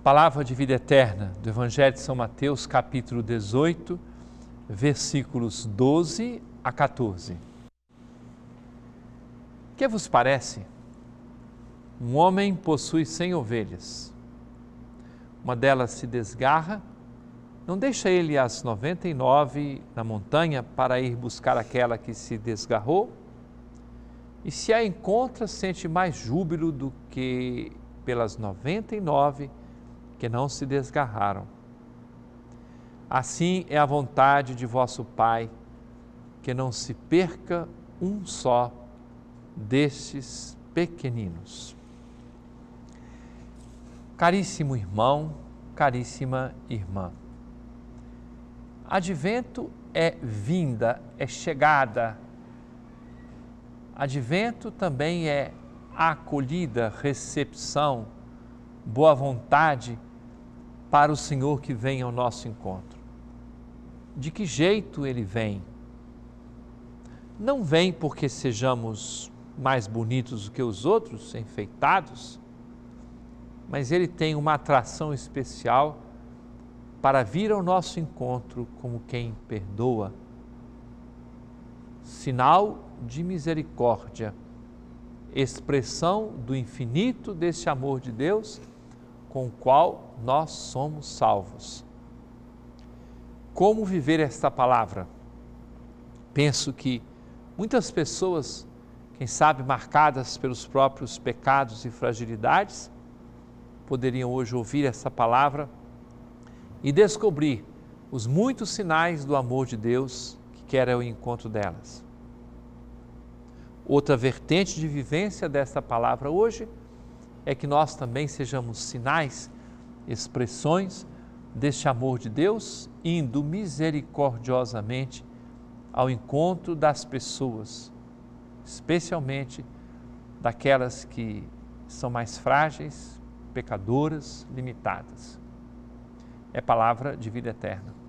Palavra de vida eterna do Evangelho de São Mateus, capítulo 18, versículos 12 a 14. Que vos parece? Um homem possui 100 ovelhas. Uma delas se desgarra, não deixa ele as 99 na montanha para ir buscar aquela que se desgarrou? E se a encontra, sente mais júbilo do que pelas 99 que não se desgarraram. Assim é a vontade de vosso Pai, que não se perca um só destes pequeninos. Caríssimo irmão, caríssima irmã, advento é vinda, é chegada. Advento também é acolhida, recepção, boa vontade para o Senhor que vem ao nosso encontro. De que jeito Ele vem? Não vem porque sejamos mais bonitos do que os outros, enfeitados, mas Ele tem uma atração especial para vir ao nosso encontro como quem perdoa. Sinal de misericórdia, expressão do infinito deste amor de Deus com o qual nós somos salvos. Como viver esta palavra? Penso que muitas pessoas, quem sabe marcadas pelos próprios pecados e fragilidades, poderiam hoje ouvir essa palavra e descobrir os muitos sinais do amor de Deus que quer o encontro delas. Outra vertente de vivência desta palavra hoje é que nós também sejamos sinais, expressões deste amor de Deus, indo misericordiosamente ao encontro das pessoas, especialmente daquelas que são mais frágeis, pecadoras, limitadas. É palavra de vida eterna.